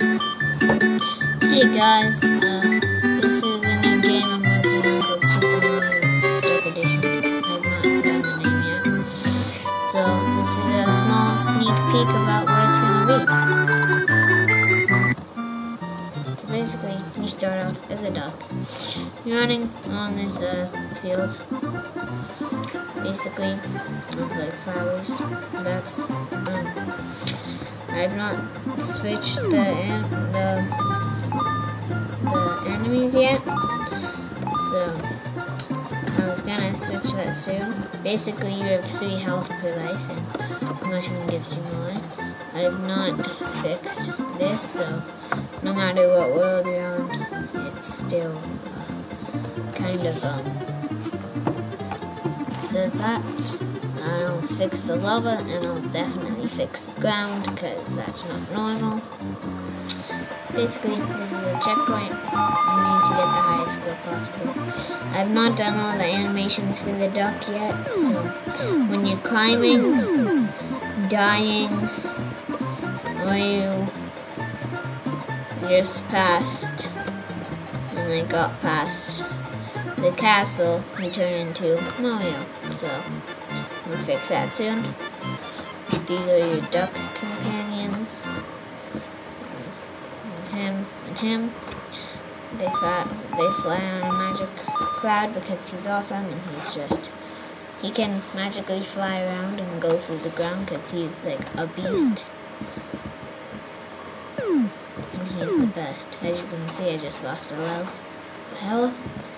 Hey guys, this is a new game I'm working on called Super Mario Duck Edition. I've not found the name yet. So this is a small sneak peek about what it's going to be. So basically, you start off as a duck. You're running on this field. Basically, with like flowers. That's I've not switched the enemies yet, so I was gonna switch that soon. Basically, you have 3 health per life, and the mushroom gives you more. I have not fixed this, so no matter what world you're on, it's still kind of it says that. I'll fix the lava, and I'll definitely fix the ground, because that's not normal. Basically, this is a checkpoint. You need to get the highest score possible. I've not done all the animations for the duck yet, so when you're climbing, dying, or you just passed, and then got past the castle, you turn into Mario. So we'll fix that soon. These are your duck companions. Him and him. They fly on a magic cloud because he's awesome, and he can magically fly around and go through the ground because he's like a beast. And he's the best. As you can see, I just lost a lot of health.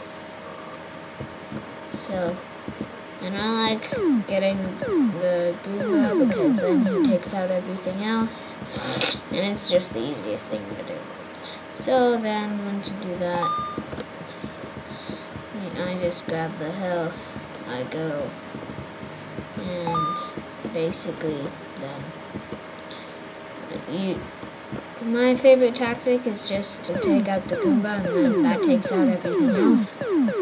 So, and I like getting the Goomba because then he takes out everything else, and it's just the easiest thing to do. So then, once you do that, I just grab the health, I go, and basically then, my favorite tactic is just to take out the Goomba, and then that takes out everything else.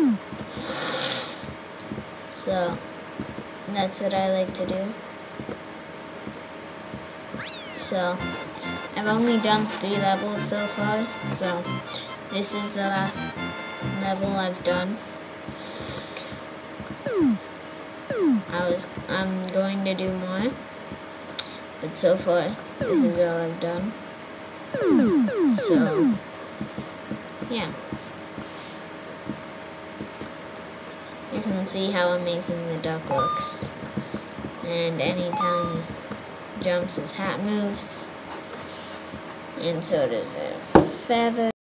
So, that's what I like to do. So, I've only done 3 levels so far, so this is the last level I've done. I'm going to do more, but so far, this is all I've done. So, yeah. You can see how amazing the duck looks. And anytime he jumps, his hat moves. And so does a feather.